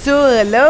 So hello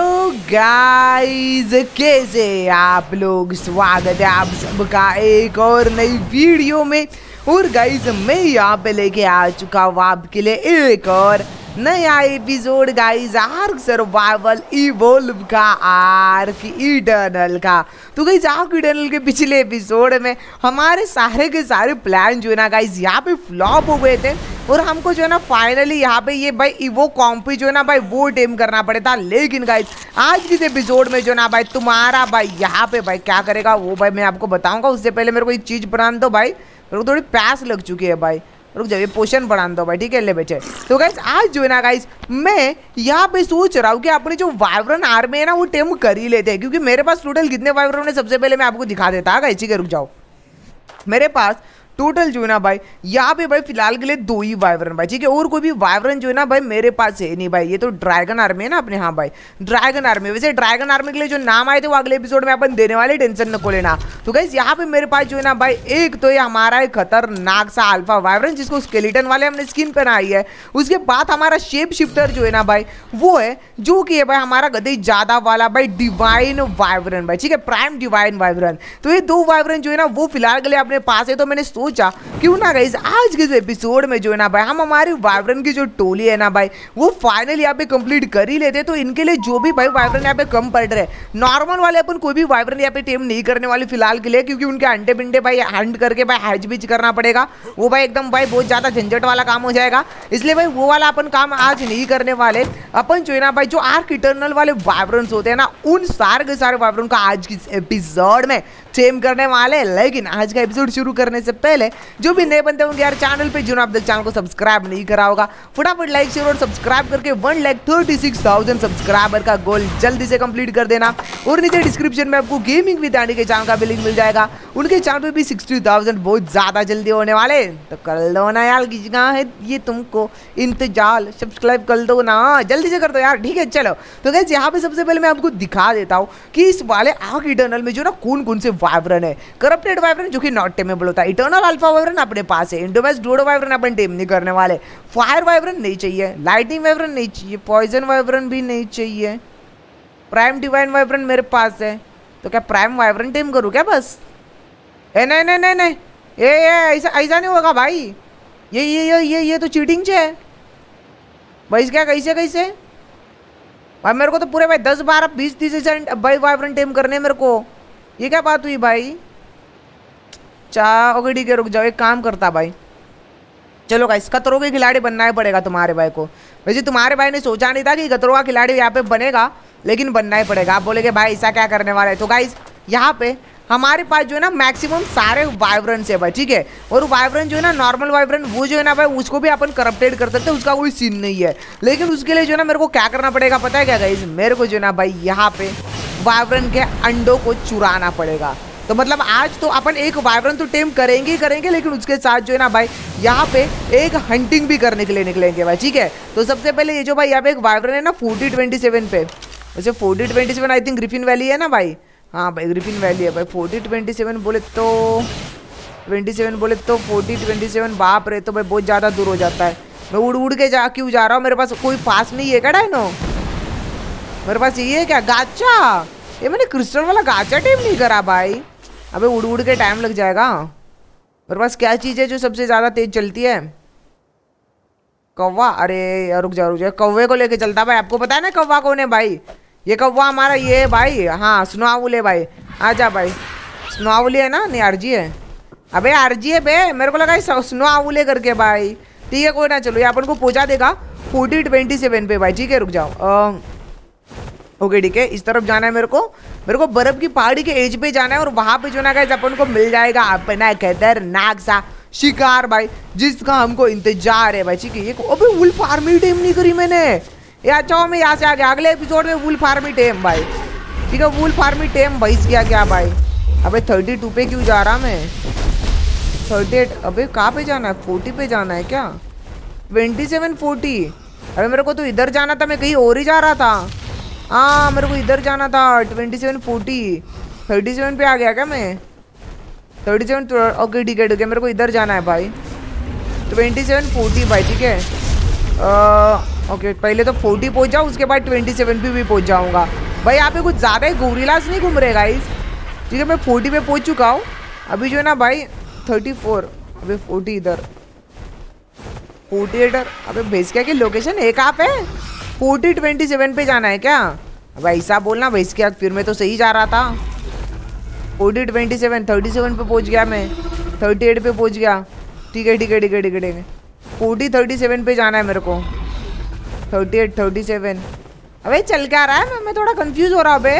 guys, कैसे आप लोग। स्वागत है आप सबका एक और नई वीडियो में। और गाइस मैं यहाँ पे लेके आ चुका हूँ आपके लिए एक और नया episode guys, Ark Survival Evolved का, आर्क इटर्नल का। तो गाइस आर्क इटर्नल के पिछले एपिसोड में हमारे सारे के सारे प्लान जो है ना गाइस यहाँ पे फ्लॉप हो गए थे और हमको जो है ना फाइनली यहाँ पे ये भाई इवो कॉम्पी जो है ना भाई वो टेम करना पड़े था। लेकिन गाइस आज के एपिसोड में जो है ना भाई तुम्हारा भाई यहाँ पे भाई क्या करेगा वो भाई मैं आपको बताऊंगा। उससे पहले मेरे को एक चीज़ बनाने दो भाई, मेरे को थोड़ी प्यास लग चुकी है भाई। रुक जाओ, ये पोशन बढ़ाने दो भाई, ठीक है ले बेचे। तो गाइस आज जो है ना गाइस मैं यहाँ पे सोच रहा हूँ कि अपनी जो वाइब्रेंट आर्मी है ना वो टेम कर ही लेते हैं, क्योंकि मेरे पास टोटल कितने वाइब्रेंट है सबसे पहले मैं आपको दिखा देता है गाइस, ठीक है रुक जाओ। मेरे पास टोटल जो है ना भाई यहाँ पे भाई फिलहाल के लिए 2 ही वाइब्रेंट भाई, ठीक है। और कोई भी वाइब्रेंट जो है ना भाई मेरे पास है नहीं भाई। ये तो ड्रैगन आर्मी है ना अपने, हाँ भाई ड्रैगन आर्मी। वैसे ड्रैगन आर्मी के लिए जो नाम आए थे वो अगले एपिसोड में अपन देने वाले, टेंशन न लेना। तो गाइस यहाँ पे मेरे पास जो है ना भाई एक तो ये हमारा एक खतरनाक सा अल्फा वाइब्रेंट जिसको स्केलेटन वाले हमने स्किन पहनाई है। उसके बाद हमारा शेप शिफ्टर जो है ना भाई वो है जो कि है भाई हमारा गधे ज्यादा वाला भाई डिवाइन वाइब्रेंट भाई, ठीक है प्राइम डिवाइन वाइब्रेंट। तो ये 2 वाइब्रेंट जो है ना वो फिलहाल के लिए अपने पास है। तो मैंने सोचा क्यों ना गाइस आज के एपिसोड में जो है ना भाई हम हमारी वाइब्रेंट की जो टोली है ना भाई वो फाइनल यहाँ पे कंप्लीट कर ही लेते। तो इनके लिए जो भी भाई वाइब्रेंट यहाँ पे कम पड़ रहे, नॉर्मल वाले अपन कोई भी वाइब्रेंट यहाँ पे टेम नहीं करने वाले फिलहाल के लिए, क्योंकि उनके अंडे पिंडे भाई हंट करके भाई हैच बीच करना पड़ेगा। वो भाई एकदम भाई बहुत ज्यादा झंझट वाला काम हो जाएगा, इसलिए भाई वो वाला अपन काम आज नहीं करने वाले। अपन जो है ना भाई जो आर्क इटर्नल वाले वाइब्रेंट्स होते हैं ना उन सारे के सारे वाइब्रेंट का आज की एपिसोड में टेम करने वाले। लेकिन आज का एपिसोड शुरू करने से पहले जो भी नए बनते होंगे यार चैनल पे, जो आप चैनल को सब्सक्राइब नहीं करा होगा फटाफट लाइक शेयर और सब्सक्राइब करके 1,36,000 सब्सक्राइबर का गोल जल्दी से कंप्लीट कर देना। और नीचे डिस्क्रिप्शन में आपको गेमिंग विद आंटी के चैनल का भी लिंक मिल जाएगा, उनके चैनल पे भी 60,000 बहुत ज्यादा जल्दी होने वाले। तो कर दो ना यार, कितना है ये तुमको इंतजार, सब्सक्राइब कर दो ना, जल्दी से कर दो यार, ठीक है चलो। तो गाइस यहाँ पे सबसे पहले मैं आपको दिखा देता हूँ कि इस वाले आर्क इटर्नल में जो ना कौन कौन से वाइब्रेंट है। करप्टेड वाइब्रेंट जो कि नॉट टेमेबल होता है, इटर्नल अल्फा वाइब्रेंट अपने पास है, इंडोमेस डोडो वाइब्रेंट अपन टेम नहीं करने वाले, फायर वाइब्रेंट नहीं चाहिए, लाइटनिंग वाइब्रेंट नहीं चाहिए, पॉइजन वाइब्रेंट भी नहीं चाहिए, प्राइम डिवाइन वाइब्रेंट मेरे पास है। तो क्या प्राइम वाइब्रेंट टेम करूँ क्या बस? ए नहीं नहीं नहीं नहीं, ये ऐसा ऐसा नहीं होगा भाई, ये तो चीटिंग है भाई। क्या कैसे कैसे भाई, मेरे को तो पूरे भाई 10 12 20 30 भाई वाइब्रेंट टेम करने मेरे को, ये क्या बात हुई भाई? ओके ठीक है रुक जाओ, एक काम करता भाई, चलो गाइस कतरों के खिलाड़ी बनना ही पड़ेगा तुम्हारे भाई को। वैसे तुम्हारे भाई ने सोचा नहीं था कि कतरों का खिलाड़ी यहाँ पे बनेगा, लेकिन बनना ही पड़ेगा। आप बोलेगे भाई ऐसा क्या करने वाला है? तो गाइस यहाँ पे हमारे पास जो है ना मैक्सिमम सारे वाइब्रेंट्स है भाई, ठीक है। और वाइब्रेंट जो है ना नॉर्मल वाइब्रेंट वो जो है ना भाई उसको भी अपन करप्टेड कर सकते हैं, उसका कोई सीन नहीं है। लेकिन उसके लिए जो है ना मेरे को क्या करना पड़ेगा पता है क्या गाइस? मेरे को जो है ना भाई यहाँ पे वाइब्रेंट के अंडों को चुराना पड़ेगा। तो मतलब आज तो अपन एक वाइब्रेंट तो टेम करेंगे ही करेंगे, लेकिन उसके साथ जो है ना भाई यहाँ पे एक हंटिंग भी करने के लिए निकलेंगे भाई, ठीक है। तो सबसे पहले ये जो भाई यहाँ पे एक वाइब्रेंट है ना 4027 पे, वैसे 4027 आई थिंक ग्रिफिन वैली है ना भाई, हाँ भाई ग्रिफिन वैली है भाई। 4027 बोले तो 27 बोले तो 4027 बाप रे, तो भाई बहुत ज़्यादा दूर हो जाता है। मैं उड़ उड़ के क्यों जा रहा हूँ? मेरे पास कोई पास नहीं है क्या डायनो? मेरे पास ये है क्या गाचा? ये मैंने क्रिस्टल वाला गाचा टेम नहीं करा भाई। अबे उड़ उड़ के टाइम लग जाएगा। मेरे पास क्या चीज़ है जो सबसे ज़्यादा तेज चलती है? कौवा। अरे यार रुक जाओ, कौवे को लेके चलता भाई। आपको पता है ना कौवा कौन है भाई? ये कौवा हमारा ये है भाई, हाँ स्नोआवुल है भाई। आजा भाई, स्नोआवुल है ना? नहीं आरजी है। अबे आरजी है बे, मेरे को लगा स्नोआवुल है करके भाई। ठीक है कोई ना, चलो ये अपन को पहुंचा देगा 4027 पे भाई, ठीक है रुक जाओ। ओके ठीक है, इस तरफ जाना है मेरे को बर्फ की पहाड़ी के एज पे जाना है और वहां पे जो ना गाइस अपन को मिल जाएगा अपना खतरनाक सा शिकार भाई, जिसका हमको इंतजार है भाई, ठीक है। ये अबे वुल्फ आर्मी टेम नहीं करी मैंने। ये अच्छा मैं यहाँ से आ गया, अगले एपिसोड में वुल्फ आर्मी टेम भाई, ठीक है। वुल्फ आर्मी टेम भैंस किया क्या भाई? अबे 32 पे क्यों जा रहा मैं? 38 अबे कहाँ पे जाना है? 40 पे जाना है क्या? 27 40। अबे मेरे को तो इधर जाना था, मैं कहीं और ही जा रहा था। हाँ मेरे को इधर जाना था 27 40। 37 पे आ गया क्या मैं? 37 ओके ठीक है, मेरे को इधर जाना है भाई 27 40 भाई, ठीक है। ओके पहले तो 40 पहुंच जाओ, उसके बाद 27 पे भी पहुंच जाऊंगा भाई। यहाँ पे कुछ ज़्यादा ही गोरिल्लास नहीं घूम रहे गाइस। ठीक है मैं 40 पे पहुंच चुका हूँ। अभी जो है ना भाई 34, अभी 40 इधर 40 इधर। अबे बेस क्या की लोकेशन एक आप है 40 27 पे जाना है क्या? अब ऐसा बोलना बेस क्या, फिर मैं तो सही जा रहा था। 40 27 37 पे पहुंच गया मैं, 38 पे पहुंच गया। ठीक है ठीक है ठीक है ठीक है ठीक है 40 37 पे जाना है मेरे को, 38 37। अबे चल क्या रहा है? मैं थोड़ा कंफ्यूज हो रहा अबे,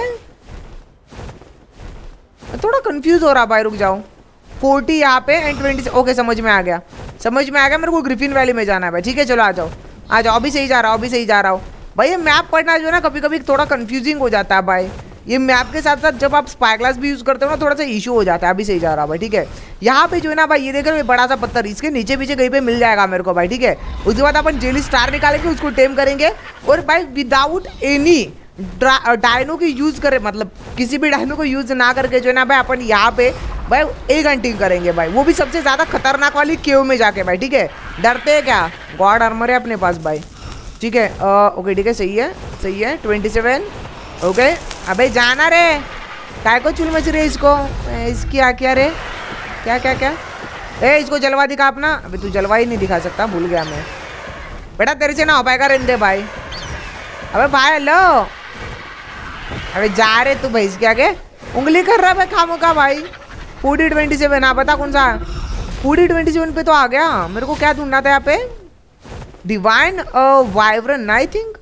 थोड़ा कंफ्यूज हो रहा भाई। रुक जाओ 40 यहाँ पे एंड 20। ओके समझ में आ गया, समझ में आ गया। मेरे को ग्रिफिन वैली में जाना है भाई। ठीक है चलो आ जाओ आ जाओ। अभी सही जा रहा हूँ, अभी सही जा रहा हूँ भाई। ये मैप पढ़ना जो है ना कभी कभी थोड़ा कंफ्यूजिंग हो जाता है भाई। ये मैप के साथ साथ जब आप स्पाई ग्लास भी यूज़ करते हो ना थोड़ा सा इशू हो जाता है। अभी सही जा रहा है भाई। ठीक है यहाँ पे जो है ना भाई ये देख रहे हो बड़ा सा पत्थर, इसके नीचे पीछे कहीं पे मिल जाएगा मेरे को भाई। ठीक है उसके बाद अपन जेली स्टार निकालेंगे, उसको टेम करेंगे और भाई विदाउट एनी डायनो की यूज़ करे, मतलब किसी भी डायनो को यूज़ ना करके जो है ना भाई अपन यहाँ पे भाई एक हंटिंग करेंगे भाई। वो भी सबसे ज़्यादा खतरनाक वाली केव में जाके भाई। ठीक है डरते हैं क्या, गॉड आर्मर है अपने पास भाई। ठीक है ओके ठीक है सही है 27। ओके अबे जाना रे, काय को चुल मच रही इसको, इसकी क्या रे, क्या क्या क्या ए इसको जलवा दिखा अपना। अबे तू जलवा ही नहीं दिखा सकता, भूल गया मैं बेटा, तेरे से ना हो पाएगा रेंदे भाई। अबे भाई हेलो, अबे जा रे तू भैंस के आगे उंगली कर रहा है खामों का भाई। 40 27 हाँ बता कौन सा 40 27 पे तो आ गया। मेरे को क्या ढूंढना था यहाँ पे, divine vibrant I think,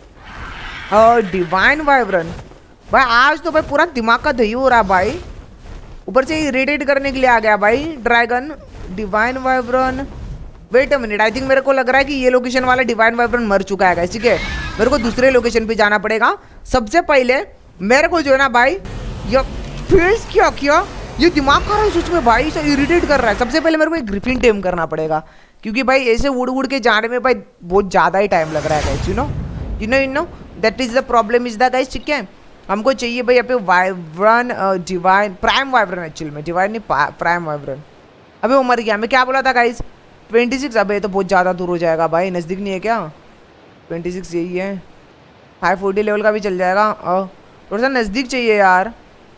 divine vibrant भाई। आज तो भाई पूरा दिमाग का दही हो रहा भाई, ऊपर से इरिटेट करने के लिए आ गया भाई dragon. Divine vibrant wait a minute, I think मेरे को लग रहा है कि ये लोकेशन वाला डिवाइन वाइब्रेंट मर चुका है गाइस। ठीक है मेरे को दूसरे लोकेशन पे जाना पड़ेगा। सबसे पहले मेरे को जो है ना भाई ये फेस क्या किया, ये दिमाग खा रहा है सच में भाई, इसे इरिटेट कर रहा है। सबसे पहले मेरे को एक ग्रिफिन टेम करना पड़ेगा, क्योंकि भाई ऐसे उड़ उड़ के जाने में भाई बहुत ज़्यादा ही टाइम लग रहा है guys. You know that is the problem is the guys. ठीक है हमको चाहिए भाई यहाँ पे vibrant divine prime vibrant, actual में डिवाइन नहीं प्राइम वाइब्रेंट। अबे वो मर गया, मैं क्या बोला था गाइस 26। अबे तो बहुत ज़्यादा दूर हो जाएगा भाई, नज़दीक नहीं है क्या 26 यही है। 540 लेवल का भी चल जाएगा और थोड़ा सा नज़दीक चाहिए यार।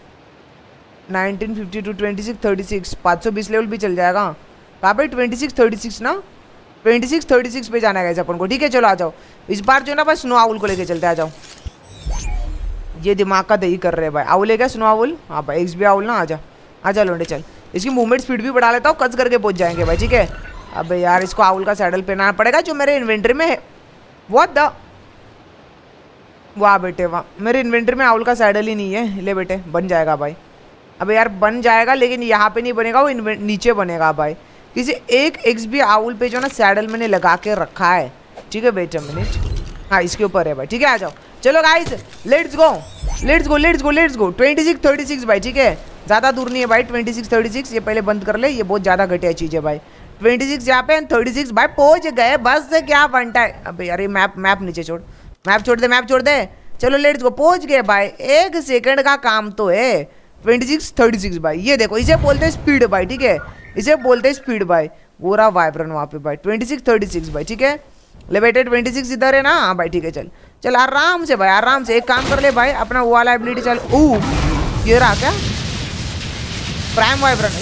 1952 26 36 520 लेवल भी चल जाएगा। कहाँ पे 26 36 ना 26 36 पे जाना है अपन को। ठीक है चलो आ जाओ, इस बार जो ना बस स्नो आउल को लेके चलते आ जाओ। ये दिमाग का दही कर रहे हैं भाई। आउल है क्या स्नो आउल? हाँ भाई एक्स भी आउल ना, आजा लोंडे चल। इसकी मूवमेंट स्पीड भी बढ़ा लेता हूँ, कच करके पहुंच जाएंगे भाई। ठीक है अबे यार इसको आउल का सैडल पहनाना पड़ेगा जो मेरे इन्वेंटरी में है। व्हाट द वाह बेटे वाह, मेरे इन्वेंटरी में आउल का सैडल ही नहीं है। ले बेटे बन जाएगा भाई। अबे यार बन जाएगा लेकिन यहाँ पे नहीं बनेगा, वो नीचे बनेगा भाई। किसी एक एक्स भी आउल पे जो ना सैडल मैंने लगा के रखा है। ठीक है वेट अ मिनट, हाँ इसके ऊपर है भाई। ठीक है आ जाओ चलो guys let's go let's go let's go let's go. 26 36 भाई। ठीक है ज़्यादा दूर नहीं है भाई 26 36। ये पहले बंद कर ले, ये बहुत ज़्यादा घटिया चीज़ है भाई। 26 यहाँ पे 36 भाई पहुँच गए, बस से क्या बनता है। अबे यार ये मैप नीचे छोड़, मैप छोड़ दे मैप छोड़ दे। चलो लेट्स गो पहुँच गए भाई, 1 सेकंड का काम तो है। 26 36 भाई, ये देखो इसे बोलते हैं स्पीड भाई। ठीक है इसे बोलते हैं स्पीड भाई। वो रहा वाइब्रेंट वहाँ पे भाई 26 36 भाई। ठीक है ले बेटे 26 इधर है ना, हाँ भाई ठीक है चल चल आराम से भाई आराम से। एक काम कर ले भाई अपना वो वाला एबिलिटी चल। ये रहा क्या प्राइम वाइब्रेंट,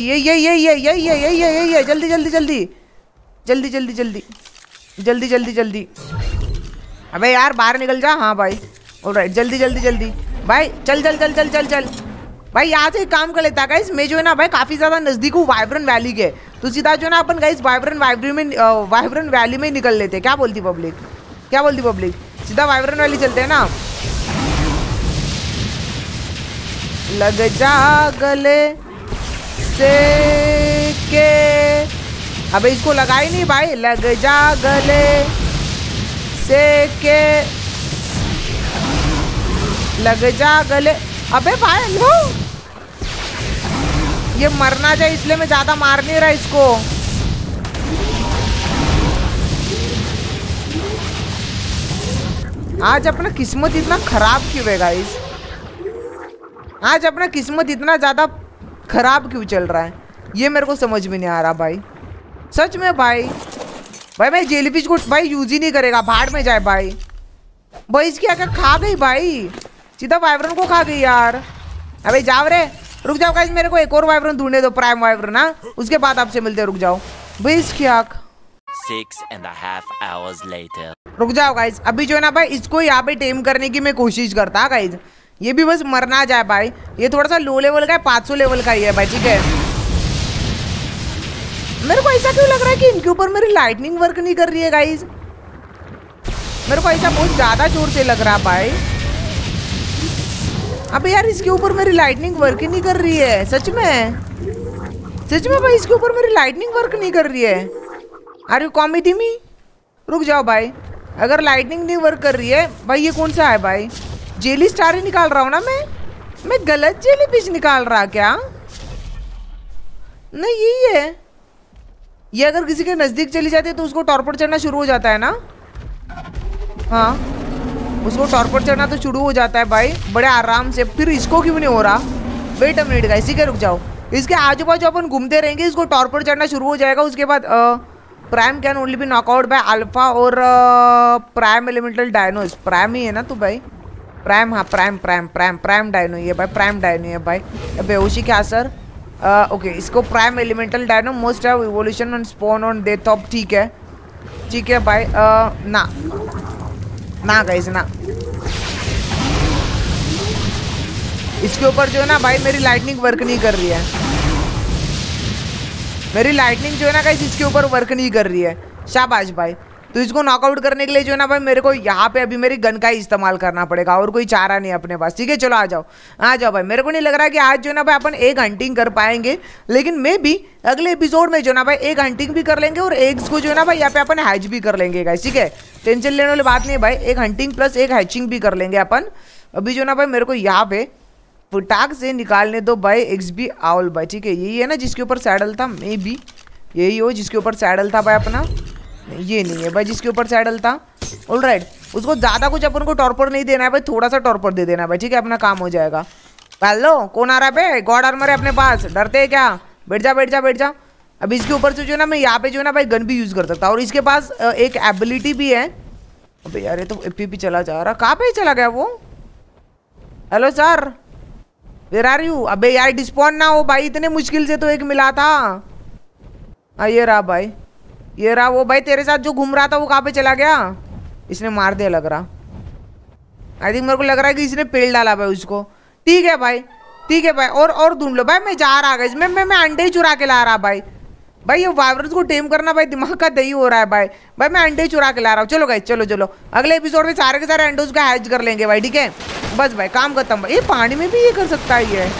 ये जल्दी जल्दी जल्दी जल्दी जल्दी जल्दी जल्दी जल्दी जल्दी। अबे यार बाहर निकल जा। हाँ भाई ऑलराइट जल्दी जल्दी जल्दी भाई चल चल चल चल चल चल भाई। यहाँ से एक काम कर लेता गाइस, मैं जो है ना भाई काफ़ी ज़्यादा नज़दीक हूँ वाइब्रेंट वैली के, तो सीधा जो है ना अपन गाइस वाइब्रेंट वैली में निकल लेते। क्या बोलती पब्लिक, क्या बोलती पब्लिक? सीधा वाइब्रेंट वैली चलते हैं ना। लग जा गले से के, अबे इसको लगा ही नहीं भाई। लग जा गले से के, लग जा गले। अबे भाई लो ये मरना चाहिए इसलिए मैं ज्यादा मार नहीं रहा इसको। आज अपना किस्मत इतना खराब क्यों है गाइस? आज अपना किस्मत इतना ज्यादा खराब क्यों चल रहा है, ये मेरे को समझ में नहीं आ रहा भाई। सच में भाई भाई मैं जेलीफिश को भाई यूज ही नहीं करेगा, भाड़ में जाए भाई। भाई इसकी आकर खा गई भाई, सीधा वाइब्रन को खा गई यार। अबे जाओ रे, रुक जाओ गाइस, मेरे को एक और वाइब्रन ढूंढने दो, प्राइम वाइब्रन ना, उसके बाद आपसे मिलते हैं। रुक जाओ भाई, इसकी आँख 6.5 hours later. रुक जाओ गाइस, अभी जो है ना भाई इसको यहाँ पे टेम करने की मैं कोशिश करता गाइस। ये भी बस मरना जाए भाई, ये थोड़ा सा लो लेवल का है, 500 लेवल का ही है भाई, ठीक है। मेरे को ऐसा क्यों लग रहा है कि इनके ऊपर मेरी लाइटनिंग वर्क नहीं कर रही है गाइस, मेरे को ऐसा बहुत ज्यादा जोर से लग रहा भाई। अबे यार इसके ऊपर मेरी लाइटनिंग वर्क ही नहीं कर रही है, सच में भाई इसके ऊपर मेरी लाइटनिंग वर्क नहीं कर रही है। Are you comedy me? रुक जाओ भाई, अगर लाइटनिंग नहीं वर्क कर रही है भाई, ये कौन सा है भाई? जेली स्टार ही निकाल रहा हूँ ना मैं गलत जेली फिश निकाल रहा क्या? नहीं यही है, ये अगर किसी के नजदीक चली जाती है तो उसको टॉर्पेड चढ़ना शुरू हो जाता है ना। हाँ उसको टॉर्पेड चढ़ना तो शुरू हो जाता है भाई बड़े आराम से। फिर इसको क्यों नहीं हो रहा? वेट अ मिनट गाइस, ठीक है रुक जाओ, इसके आजू बाजू अपन घूमते रहेंगे, इसको टॉर्पेड चढ़ना शुरू हो जाएगा। उसके बाद prime can only be knockout by alpha और प्राइम एलिमेंटल डायनोस। प्राइम ही है ना तू भाई? प्राइम, हाँ प्राइम डायनो ही है भाई, प्राइम डायनो है भाई। बेहोशी क्या सर? ओके इसको prime elemental dino most have evolution on spawn on death off, ठीक है भाई। ना गाइस ना, इसके ऊपर जो है ना भाई मेरी लाइटनिंग वर्क नहीं कर रही है, मेरी लाइटनिंग जो है ना गाइस इसके ऊपर वर्क नहीं कर रही है। शाबाश भाई, तो इसको नॉकआउट करने के लिए जो है ना भाई मेरे को यहाँ पे अभी मेरी गन का ही इस्तेमाल करना पड़ेगा, और कोई चारा नहीं अपने पास, ठीक है। चलो आ जाओ भाई, मेरे को नहीं लग रहा कि आज जो है ना भाई अपन एक हंटिंग कर पाएंगे, लेकिन मे भी अगले एपिसोड में जो है ना भाई एक हंटिंग भी कर लेंगे और एग्स को जो है ना भाई यहाँ पे अपन हैच भी कर लेंगे गाइस, ठीक है। टेंशन लेने वाली बात नहीं भाई, एक हंटिंग प्लस एक हैचिंग भी कर लेंगे अपन। अभी जो है ना भाई मेरे को यहाँ पे फटाक से निकालने दो भाई एक्सबी आउल भाई, ठीक है। यही है ना जिसके ऊपर सैडल था, मे बी यही हो जिसके ऊपर सैडल था भाई अपना। ये नहीं है भाई जिसके ऊपर सैडल था। ऑलराइट, उसको ज़्यादा कुछ अपन को टॉर्पर नहीं देना है भाई, थोड़ा सा टॉर्पर दे देना है भाई, ठीक है, अपना काम हो जाएगा। हेलो कौन आ रहा है बे? गॉड आर्मर है अपने पास, डरते है क्या? बैठ जा। अब इसके ऊपर से जो है ना मैं यहाँ पे जो है ना भाई गन भी यूज़ कर सकता हूँ, और इसके पास एक एबिलिटी भी है। अबे यार ये तो एपी चला जा रहा, कहाँ पे चला गया वो? Hello sir, where are you? अबे यार डिस्पॉन ना हो भाई, इतने मुश्किल से तो एक मिला था। ये रहा भाई, ये रहा वो भाई तेरे साथ जो घूम रहा था, वो कहाँ पे चला गया? इसने मार दिया लग रहा, आई थिंक मेरे को लग रहा है कि इसने पेल डाला भाई उसको। ठीक है भाई और ढूंढ लो भाई, मैं जा रहा है इसमें, मैं अंडे ही चुरा के ला रहा भाई ये वाइब्रेंस को टेम करना भाई दिमाग का दही हो रहा है भाई मैं अंडे चुरा के ला रहा हूँ। चलो गाइस चलो अगले एपिसोड में सारे के सारे अंडोज का हैच कर लेंगे भाई, ठीक है। बस भाई काम खत्म भाई। ये पानी में भी ये कर सकता है, ये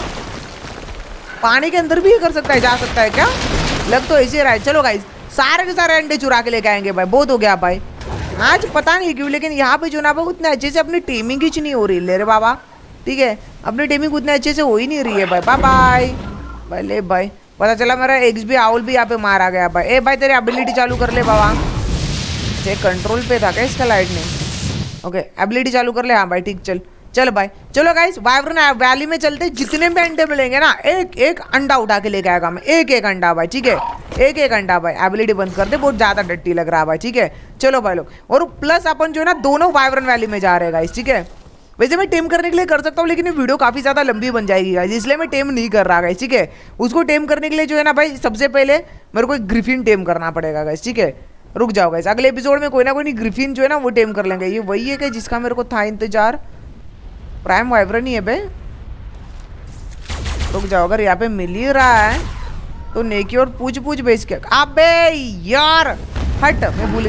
पानी के अंदर भी ये कर सकता है, जा सकता है क्या? लग तो ऐसे रहा है। चलो गाइस सारे के सारे अंडे चुरा के लेके आएंगे भाई, बहुत हो गया भाई आज, पता नहीं क्यों लेकिन यहाँ पे जो ना भाई उतने अच्छे से अपनी टीमिंग ही नहीं हो रही ले रे बाबा, ठीक है। अपनी टीमिंग उतने अच्छे से हो ही नहीं रही है भाई। बाय ले भाई, पता चला मेरा एक्स भी आउल भी यहाँ पे मारा गया भाई। ए भाई तेरी एबिलिटी चालू कर ले बाबा, ये कंट्रोल पे था क्या इसका लाइटनिंग? ओके एबिलिटी चालू कर ले, हाँ भाई ठीक। चल भाई चलो गाइस वाइब्रेंट वैली में चलते, जितने भी अंडे मिलेंगे ना एक अंडा उठा के लेके आएगा मैं, एक अंडा भाई, ठीक है, एक अंडा भाई। एबिलिटी बंद कर दे, बहुत ज्यादा डट्टी लग रहा है भाई, ठीक है। चलो भाई लोग, और प्लस अपन जो है ना दोनों वाइब्रेंट वैली में जा रहे हैं गाइस, ठीक है। वैसे मैं टेम करने के लिए कर सकता हूँ, लेकिन ये वीडियो काफी ज्यादा लंबी बन जाएगी गाइस, इसलिए मैं टेम नहीं कर रहा गाइस, ठीक है। उसको टेम करने के लिए जो है ना भाई सबसे पहले मेरे को एक ग्रिफिन टेम करना पड़ेगा गाइस, ठीक है। रुक जाओ गाइस, अगले एपिसोड में कोई ना कोई ग्रिफिन जो है ना वो टेम कर लेंगे। ये वही है कि जिसका मेरे को था इंतजार, प्राइम वाइब्रेंट ही है बे। रुक जाओ, अगर यहाँ पे मिल ही रहा है तो नेकी और पूछ बेच के। अबे यार हट, मैं भूल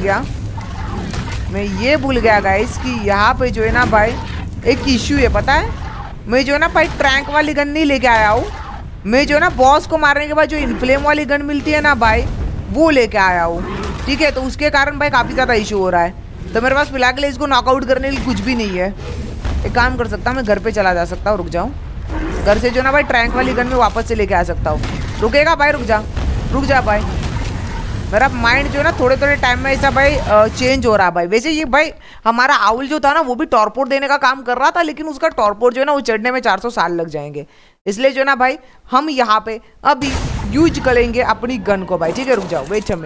गया गाइस कि यहाँ पे जो है ना भाई एक इश्यू है, पता है। मैं जो है ना भाई ट्रैंक वाली गन नहीं लेके आया हूँ, मैं जो है ना बॉस को मारने के बाद जो इन्फ्लेम वाली गन मिलती है ना भाई वो लेके आया हूँ, ठीक है। तो उसके कारण भाई काफ़ी ज़्यादा इशू हो रहा है, तो मेरे पास फिलहाल के लिए इसको नॉकआउट करने के लिए कुछ भी नहीं है। एक काम कर सकता हूँ, मैं घर पे चला जा सकता हूँ, रुक जाऊँ, घर से जो ना भाई ट्रैंक वाली गन में वापस से लेके आ सकता हूँ। रुकेगा भाई? रुक जा भाई, मेरा माइंड जो है ना थोड़े टाइम में ऐसा भाई चेंज हो रहा है भाई। वैसे ये भाई हमारा आउल जो था ना वो भी टॉर्पोड देने का काम कर रहा था, लेकिन उसका टॉर्पोड जो है ना वो चढ़ने में 400 साल लग जाएंगे, इसलिए जो है ना भाई हम यहाँ पे अभी यूज करेंगे अपनी गन को भाई, ठीक है। रुक जाओ, wait a minute,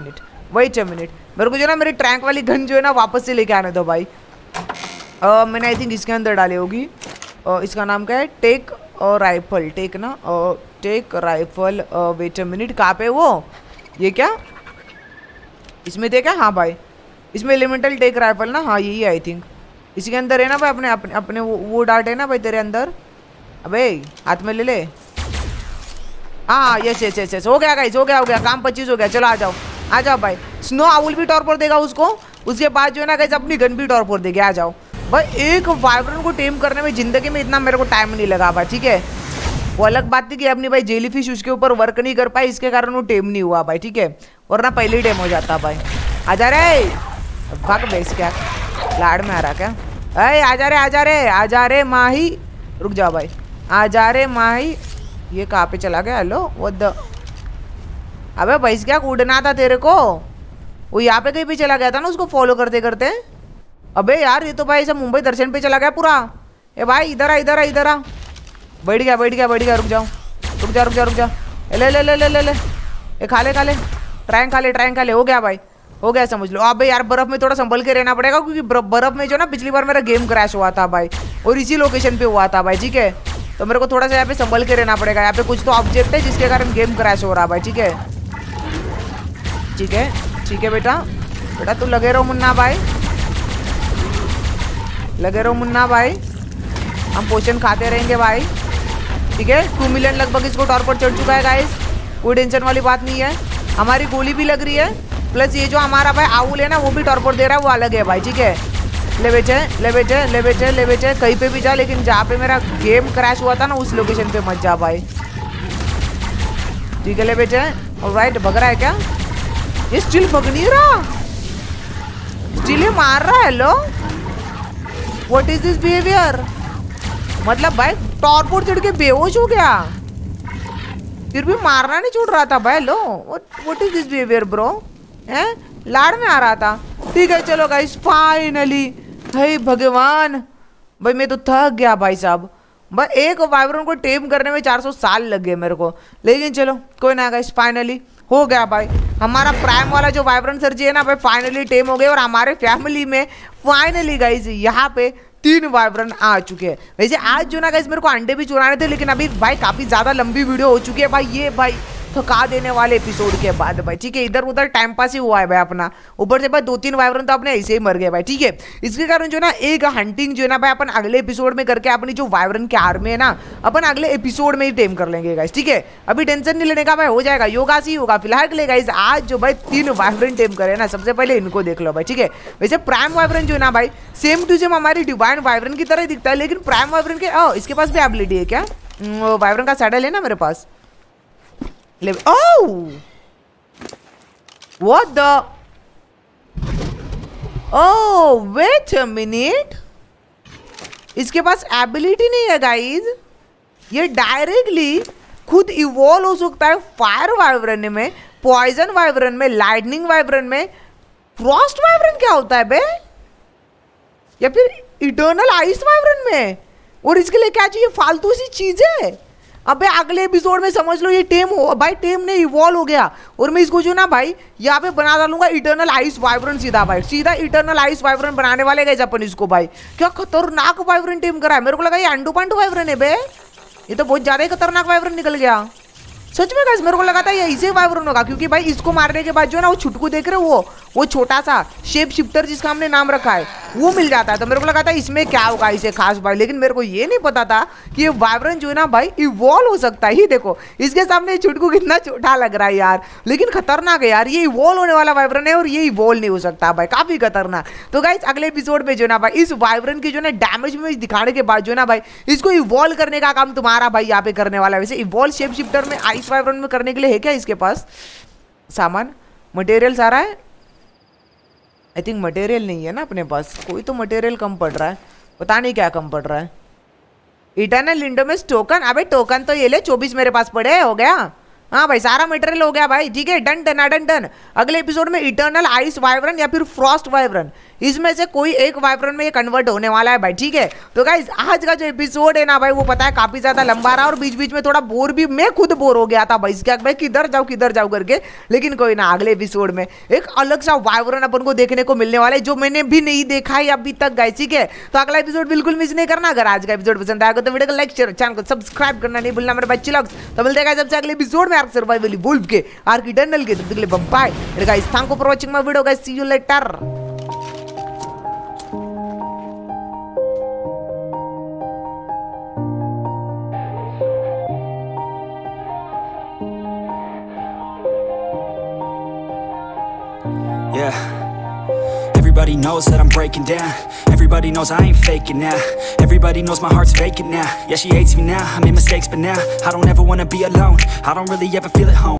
wait a minute, मेरे को जो ना मेरी ट्रैंक वाली गन जो है ना वापस से लेके आने दो भाई। मैंने आई थिंक इसके अंदर डाली होगी। इसका नाम क्या है? टेक राइफल, टेक ना, tek rifle. Wait a minute, कहाँ पे वो? ये क्या इसमें थे क्या? हाँ भाई, इसमें एलिमेंटल टेक राइफल ना, हाँ यही आई थिंक इसके अंदर है ना भाई। अपने अपने अपने वो डाट है ना भाई तेरे अंदर। अबे हाथ में ले ले। हाँ यस यस यस यस, हो गया गाइस, हो गया काम 25 हो गया। चलो आ जाओ भाई। स्नो आउल भी टॉर्पोर देगा उसको, उसके बाद जो है ना गाइस अपनी गन भी टॉर्पोर देगी। आ जाओ भाई। एक वाइब्रेंट को टेम करने में जिंदगी में इतना मेरे को टाइम नहीं लगा भाई, ठीक है। वो अलग बात थी कि अपनी भाई जेलीफिश उसके ऊपर वर्क नहीं कर पाई, इसके कारण वो टेम नहीं हुआ भाई, ठीक है। वरना पहले ही टेम हो जाता भाई। आजा रे, भाग बेस, क्या लाड़ में आ रहा क्या? अरे आजा रे माही, रुक जाओ भाई। आजा रे माही, ये कहाँ पे चला गया? हेलो वो द, अबे भैंस क्या कूदना था तेरे को? वो यहाँ पे कहीं भी चला गया था ना उसको फॉलो करते करते। अबे यार ये तो भाई सब मुंबई दर्शन पे चला गया पूरा। ए भाई इधर आ। बैठ गया। रुक जा। ले। ए खा ले, ट्रैंक खा ले। हो गया भाई, हो गया समझ लो। अबे यार बर्फ में थोड़ा संभल के रहना पड़ेगा, क्योंकि बर्फ में जो ना पिछली बार मेरा गेम क्रैश हुआ था भाई, और इसी लोकेशन पे हुआ था भाई, ठीक है। तो मेरे को थोड़ा सा यहाँ पे संभल के रहना पड़ेगा। यहाँ पे कुछ तो ऑब्जेक्ट है जिसके कारण गेम क्रैश हो रहा भाई, ठीक है बेटा तू लगे रहो मुन्ना भाई, हम पोशन खाते रहेंगे भाई, ठीक है। 2 मिलियन लगभग इसको टॉर्पर चढ़ चुका है गाइस, कोई टेंशन वाली बात नहीं है। हमारी गोली भी लग रही है, प्लस ये जो हमारा भाई आउल है ना वो भी टॉर्पर दे रहा है, वो अलग है भाई, ठीक है। ले बेचे कहीं पे भी जा, लेकिन जहाँ पे मेरा गेम क्रैश हुआ था ना उस लोकेशन पे मत जा भाई, ठीक है। ले बेचे, ऑलराइट। भग रहा है क्या ये? स्टिल भग नहीं रहा, स्टिल ये मार रहा है। लो व्हाट इज दिस बिहेवियर? मतलब भाई टॉर्पोर चढ़ के बेहोश हो गया, फिर भी मारना नहीं छूट रहा था भाई। लो what is this behaviour bro? हैं लाड़ में आ रहा था, ठीक है। चलो गाइस फाइनली, हे भगवान भाई मैं तो थक गया भाई साहब। भाई एक वाइब्रेंट को टेम करने में 400 साल लग गए मेरे को, लेकिन चलो कोई ना गाइस, फाइनली हो गया भाई। हमारा प्राइम वाला जो वाइब्रेंट सर्जी है ना भाई फाइनली टेम हो गए, और हमारे फैमिली में फाइनली गाइस यहाँ पे 3 वाइब्रेंट आ चुके हैं। वैसे आज जो ना गाइस मेरे को अंडे भी चुराने थे, लेकिन अभी भाई काफी ज्यादा लंबी वीडियो हो चुकी है भाई, ये भाई थका देने वाले एपिसोड के बाद भाई, ठीक है। इधर उधर टाइम पास ही हुआ है भाई अपना, ऊपर से भाई 2-3 वाइब्रेंट तो अपने ऐसे ही मर गए भाई, ठीक है। इसके कारण जो ना एक हंटिंग जो है ना भाई अपन अगले एपिसोड में करके अपनी जो वाइब्रेंट की आर्मी है ना अपन अगले एपिसोड में ही टेम कर लेंगे गाइस, ठीक है। अभी टेंशन नहीं लेने का भाई, हो जाएगा, योगा से ही होगा। फिलहाल के लिए गाइस आज जो भाई 3 वाइब्रेंट टेम करे ना, सबसे पहले इनको देख लो भाई, ठीक है। वैसे प्राइम वाइब्रेंट जो है ना भाई सेम टू सेम हमारी डिवाइन वाइब्रेंट की तरह ही दिखता है, लेकिन प्राइम वाइब्रेंट के इसके पास भी एबिलिटी है क्या? वाइब्रेंट का सैडल है ना मेरे पास। Oh! What the? Oh, wait a minute. इसके पास एबिलिटी नहीं है गाइज, ये डायरेक्टली खुद इवॉल्व हो सकता है फायर वाइब्रेंट में, पॉइजन वाइब्रेंट में, लाइटनिंग वाइब्रेंट में। फ्रॉस्ट वाइब्रेंट क्या होता है बे? या फिर इटर्नल आइस वाइब्रेंट में? और इसके लिए क्या चाहिए? फालतू सी चीजें। अबे अगले एपिसोड में समझ लो ये टेम हो भाई, टेम ने इवॉल्व हो गया, और मैं इसको जो ना भाई यहाँ पे बना डालूंगा इटर्नल आइस वाइब्रेंट सीधा भाई, सीधा इटर्नल आइस वाइब्रेंट बनाने वाले गए अपन इसको भाई। क्या खतरनाक वाइब्रेंट टेम करा है, मेरे को लगा ये अंडू पंडू वाइब्रेंट है बे, ये तो बहुत ज्यादा ही खतरनाक वाइब्रेंट निकल गया सच में गाइस। मेरे को लगा था ये ऐसे वाइब्रेंट होगा, क्योंकि भाई इसको मारने के बाद जो है ना वो छुटकू देख रहे हो, वो छोटा सा शेप शिफ्टर जिसका हमने नाम रखा है वो मिल जाता है। तो मेरे को लगा था इसमें क्या होगा इसे खास भाई, लेकिन मेरे को ये नहीं पता था कि ये वाइब्रेंट जो है ना भाई इवॉल्व हो सकता है। ही देखो इसके सामने छुटकू कितना छोटा लग रहा है यार, लेकिन खतरनाक है यार, ये इवॉल्व होने वाला वाइब्रेंट है और ये इवॉल्व नहीं हो सकता भाई, काफी खतरनाक। तो गाइस अगले एपिसोड में जो ना भाई इस वाइब्रेंट की जो ना डैमेज में दिखाने के बाद जो ना भाई इसको इवॉल्व करने का काम तुम्हारा भाई यहाँ पे करने वाला है। वैसे इवॉल्व शेप शिफ्टर में आइस वाइब्रेंट में करने के लिए है क्या इसके पास सामान? मटेरियल सारा है, आई थिंक मटेरियल नहीं है ना अपने पास, कोई तो मटेरियल कम पड़ रहा है, पता नहीं क्या कम पड़ रहा है। इटर्नल लिंडोमेस टोकन, अबे टोकन तो ये ले 24 मेरे पास पड़े, हो गया। हाँ भाई सारा मटेरियल हो गया भाई, ठीक है। डन। अगले एपिसोड में इटर्नल आइस वाइब्रेंट या फिर फ्रॉस्ट वाइब्रेंट, इसमें से कोई एक वाइब्रेन में ये कन्वर्ट होने वाला है भाई, ठीक है। तो गाइस आज का जो एपिसोड है ना भाई वो पता है काफी ज्यादा लंबा रहा और बीच बीच में थोड़ा बोर भी, मैं खुद बोर हो गया था भाई इसके भाई किधर जाऊं करके। लेकिन कोई ना, अगले एपिसोड में एक अलग सा वाइब्रेन अपन को देखने को मिलने वाला है जो मैंने भी नहीं देखा है अभी तक गाइस, ठीक है। तो अगला एपिसोड बिल्कुल मिस नहीं करना। अगर आज का एपिसोड पसंद आएगा तो वीडियो को लाइक शेयर, चैनल को सब्सक्राइब करना नहीं भूलना मेरे बच्चे लोग। तो मिलते हैं सबसे अगले एपिसोड में आर्क सर्वाइवल वुल्फ के, आर्क इटर्नल के। तब तक के लिए bye guys, thank you for watching my video guys, see you later. Yeah, everybody knows that I'm breaking down. Everybody knows I ain't faking now. Everybody knows my heart's vacant now. Yeah, she hates me now, I made mistakes but now I don't ever wanna be alone. I don't really ever feel at home.